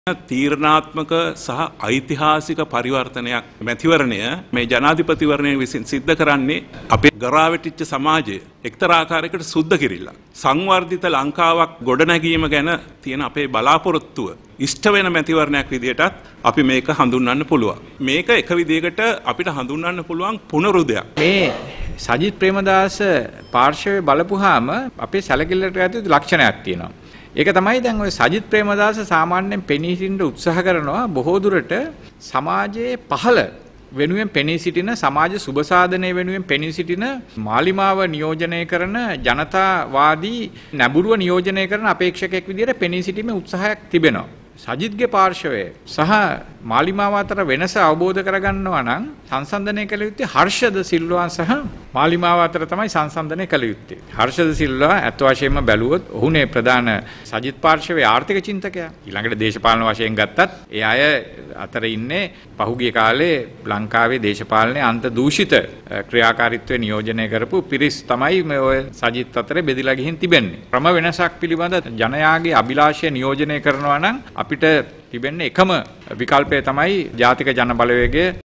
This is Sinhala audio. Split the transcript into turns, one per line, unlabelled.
තීරණාත්මක සහ ඓතිහාසික පරිවර්තනයක් මැතිවරණය මේ ජනාධිපතිවරණය විසින් සිද්ධ කරන්නේ අපේ ගරාවැටිච්ච සමාජය එක්තරා ආකාරයකට සුද්ධ කිරිල්ලක්. සංවර්ධිත ලංකාවක් ගොඩනැගීම ගැන තියෙන අපේ බලාපොරොත්තුව ඉෂ්ට වෙන මැතිවරණයක් විදිහටත් අපි මේක හඳුන්වන්න පුළුවන්. මේක එක විදිහකට අපිට හඳුන්වන්න පුළුවන් පුනරුදයක්.
මේ සජිත් ප්‍රේමදාස පාර්ශවයේ බලපුවාම අපේ සැලකිල්ලට ඇතුළු ලක්ෂණයක් තියෙනවා. ඒක තමයි දැන් ඔය සජිත් ප්‍රේමදාස සාමාන්‍යයෙන් පෙනී සිටින්න උත්සාහ කරනවා බොහෝ දුරට සමාජයේ පහළ වෙනුවෙන් පෙනී සිටින සමාජ සුබසාධනය වෙනුවෙන් පෙනී සිටින මාලිමාව නියෝජනය කරන ජනතාවාදී නැඹුරුව නියෝජනය කරන අපේක්ෂකයෙක් විදිහට පෙනී සිටීමේ උත්සාහයක් තිබෙනවා. සජිත්ගේ පාර්ශවය සහ මාලිමාව අතර වෙනස අවබෝධ කරගන්නවා නම් සංසන්දනය කළ යුත්තේ හර්ෂද සිල්වා සහ මාලිමාව අතර තමයි සංසන්දනය කළ යුත්තේ. හර්ෂද සිල්වා අත් වශයෙන්ම බැලුවොත් ඔහුනේ ප්‍රධාන සජිත් පාර්ශවයේ ආර්ථික චින්තකයා. ඊළඟට දේශපාලන වශයෙන් ගත්තත් ඒ අය අතර ඉන්නේ පහුගිය කාලේ ලංකාවේ දේශපාලනයේ අන්ත දූෂිත ක්‍රියාකාරීත්වය නියෝජනය කරපු පිරිස් තමයි මේ ඔය සජිත් අතරේ බෙදිලා ගිහින් තිබෙන්නේ. ක්‍රම වෙනසක් පිළිබඳ ජනයාගේ අභිලාෂය නියෝජනය කරනවා නම් අපිට තිබෙන්නේ එකම විකල්පය තමයි ජාතික ජන බලවේගය